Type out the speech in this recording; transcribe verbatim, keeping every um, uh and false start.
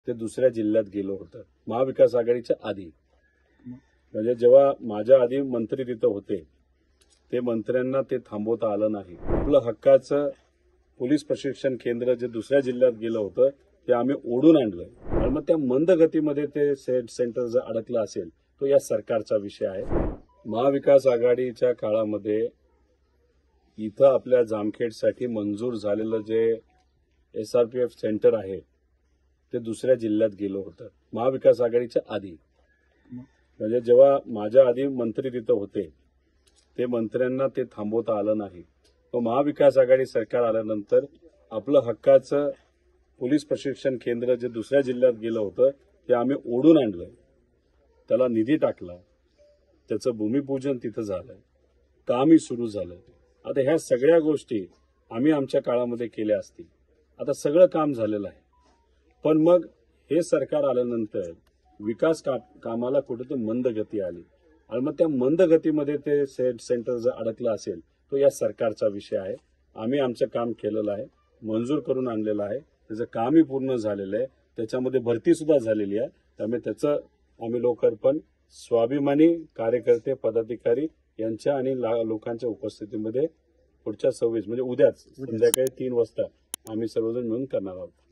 ते दुसऱ्या जिल्ह्यात गेलं होतं महाविकास आघाडीच्या आधी. म्हणजे जेव्हा माझ्या आधी मंत्री तिथं होते ते मंत्र्यांना ते थांबवता आलं नाही. आपलं हक्काचं पोलीस प्रशिक्षण केंद्र जे दुसऱ्या जिल्ह्यात गेलं होतं ते आम्ही ओढून आणलं. आणि मग त्या मंद गतीमध्ये ते सेंटर जर अडकलं असेल तो या सरकारचा विषय आहे. महाविकास आघाडीच्या काळामध्ये इथं आपल्या जामखेडसाठी मंजूर झालेलं जे एसआरपीएफ सेंटर आहे ते दुसऱ्या जिल्ह्यात गेलं होतं महाविकास आघाडीच्या आधी. म्हणजे जेव्हा माझ्या आधी मंत्री तिथं होते ते मंत्र्यांना ते थांबवता आलं नाही. मग महाविकास आघाडी सरकार आल्यानंतर आपलं हक्काचं पोलीस प्रशिक्षण केंद्र जे दुसऱ्या जिल्ह्यात गेलं होतं ते आम्ही ओढून आणलं. त्याला निधी टाकला, त्याचं भूमिपूजन तिथं झालं, कामही सुरू झालं. आता ह्या सगळ्या गोष्टी आम्ही आमच्या काळामध्ये केल्या असतील. आता सगळं काम झालेलं आहे. पण मग हे सरकार आल्यानंतर विकास का, कामाला कुठेतरी मंद गती आली. आणि मग त्या मंद गतीमध्ये ते सेंटर जर अडकलं असेल तो या सरकारचा विषय आहे. आम्ही आमचं काम केलेलं आहे, मंजूर करून आणलेलं आहे, त्याचं कामही पूर्ण झालेलं आहे, त्याच्यामध्ये भरती सुद्धा झालेली आहे. त्यामुळे त्याचं आम्ही लोकार्पण स्वाभिमानी कार्यकर्ते पदाधिकारी यांच्या आणि लोकांच्या उपस्थितीमध्ये पुढच्या सव्वीस म्हणजे उद्याच संध्याकाळी तीन वाजता आम्ही सर्वजण मिळून करणार आहोत.